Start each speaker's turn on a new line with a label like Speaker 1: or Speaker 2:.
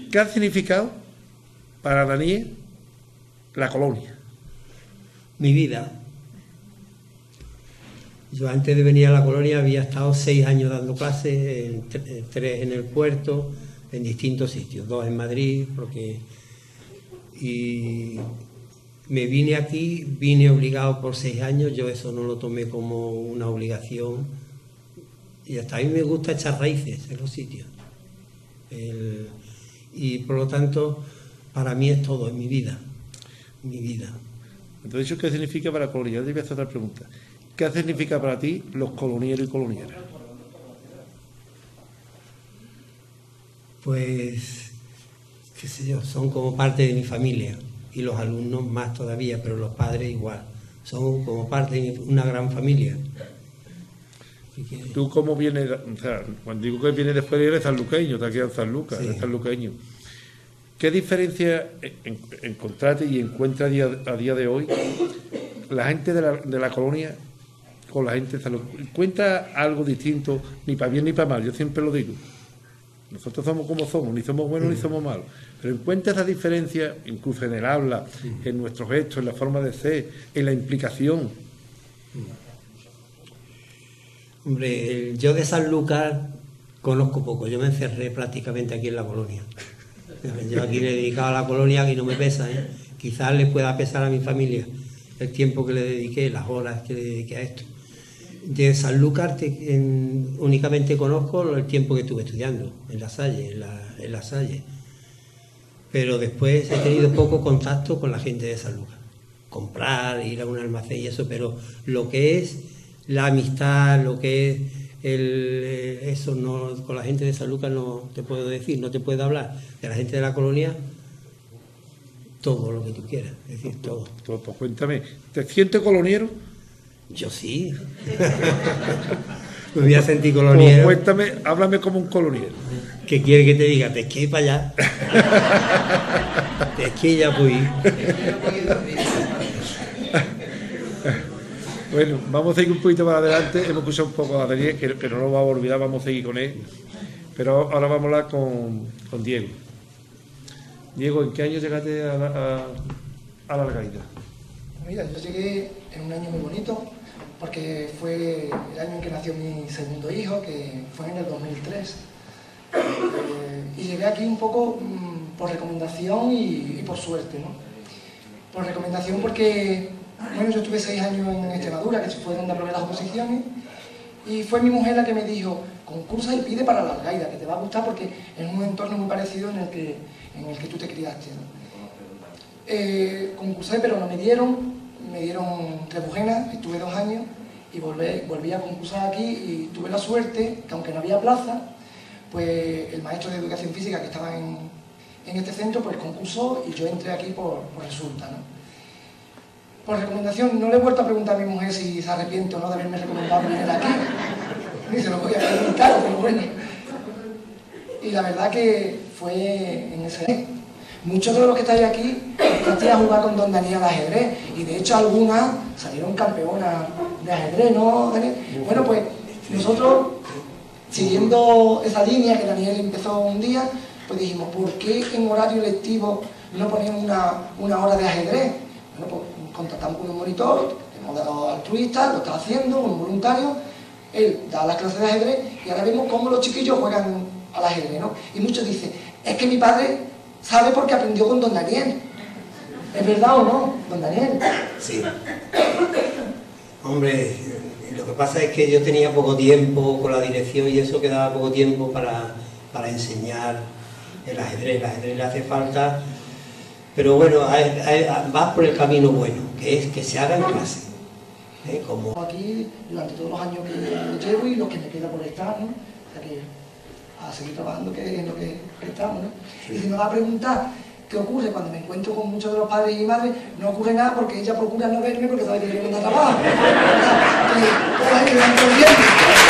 Speaker 1: ¿Qué ha significado para Daniel la colonia?
Speaker 2: Mi vida. Yo antes de venir a la colonia había estado 6 años dando clases, 3 en el puerto, en distintos sitios, 2 en Madrid, y me vine aquí, vine obligado por 6 años, yo eso no lo tomé como una obligación, y hasta a mí me gusta echar raíces en los sitios. Y por lo tanto, para mí es todo, es mi vida.
Speaker 1: Entonces, ¿qué significa para la colonia? Yo te voy a hacer otra pregunta. ¿Qué significa para ti los colonieros y colonieras?
Speaker 2: Pues, qué sé yo, son como parte de mi familia, y los alumnos más todavía, pero los padres igual. Son como parte de una gran familia.
Speaker 1: ¿Tú cómo vienes? O sea, cuando digo que vienes después, eres sanluqueño, te has quedado en San Lucas,
Speaker 2: sí.
Speaker 1: Eres sanluqueño. ¿Qué diferencia encontraste y encuentras a día de hoy la gente de la colonia con la gente de San Lucas? ¿Encuentras algo distinto, ni para bien ni para mal? Yo siempre lo digo. Nosotros somos como somos, ni somos buenos ni somos malos. Pero encuentras esa diferencia, incluso en el habla, en nuestros gestos, en la forma de ser, en la implicación.
Speaker 2: Hombre, yo de San Lucas conozco poco, yo me encerré prácticamente aquí en la colonia. Yo aquí le he dedicado a la colonia y no me pesa, ¿eh? Quizás les pueda pesar a mi familia el tiempo que le dediqué, las horas que le dediqué a esto. De San Lucas únicamente conozco el tiempo que estuve estudiando en La Salle, en la Salle. Pero después he tenido poco contacto con la gente de San Lucas. Comprar, ir a un almacén y eso, pero lo que es la amistad, lo que es eso no, con la gente de San Lucas no te puedo decir, no te puedo hablar. De la gente de la colonia, todo lo que tú quieras, es decir, todo.
Speaker 1: Pues cuéntame, ¿te sientes coloniero?
Speaker 2: Yo sí. Me voy a sentir coloniero.
Speaker 1: Pues cuéntame, háblame como un coloniero.
Speaker 2: ¿Qué quiere que te diga? Te esquí para allá. Te esquí ya pues.
Speaker 1: Bueno, vamos a seguir un poquito para adelante. Hemos escuchado un poco a Daniel, que no lo vamos a olvidar, vamos a seguir con él. Pero ahora vamos a hablar con Diego. Diego, ¿en qué año llegaste a la Algaida?
Speaker 3: Mira, yo llegué en un año muy bonito, porque fue el año en que nació mi segundo hijo, que fue en el 2003. Y llegué aquí un poco por recomendación y por suerte, ¿no? Por recomendación porque, bueno, yo estuve 6 años en Extremadura, que fue donde aprobé las oposiciones, y fue mi mujer la que me dijo, concursa y pide para la Algaida, que te va a gustar porque es un entorno muy parecido en el que tú te criaste, ¿no? Concursé, pero no me dieron Trebujena, estuve 2 años y volví a concursar aquí y tuve la suerte que aunque no había plaza, pues el maestro de educación física que estaba en este centro pues concursó y yo entré aquí por resulta, ¿no? Por recomendación, no le he vuelto a preguntar a mi mujer si se arrepiente o no de haberme recomendado venir aquí, ni se lo voy a preguntar, pero bueno. Y la verdad que fue en ese... Muchos de los que estáis aquí empezasteis a jugar con don Daniel al ajedrez y de hecho algunas salieron campeonas de ajedrez, ¿no, Daniel? Bueno, pues nosotros, siguiendo esa línea que Daniel empezó un día, pues dijimos, ¿por qué en horario lectivo no ponemos una hora de ajedrez? Bueno, pues contratamos con un monitor, hemos dado altruista, lo está haciendo, un voluntario, él da las clases de ajedrez y ahora vemos cómo los chiquillos juegan al ajedrez, ¿no? Y muchos dicen, es que mi padre sabe porque aprendió con don Daniel. ¿Es verdad o no, don Daniel?
Speaker 2: Sí. Hombre, lo que pasa es que yo tenía poco tiempo con la dirección y eso quedaba poco tiempo para enseñar el ajedrez. El ajedrez le hace falta, pero bueno, vas por el camino bueno, que es que se haga en clase. Como...
Speaker 3: Aquí durante todos los años que llevo y los que me queda por estar, ¿no? O sea que a seguir trabajando, que es lo que estamos, ¿no? Sí. Y si me va a preguntar qué ocurre cuando me encuentro con muchos de los padres y madres, no ocurre nada porque ella procura no verme porque sabe que yo no trabajo.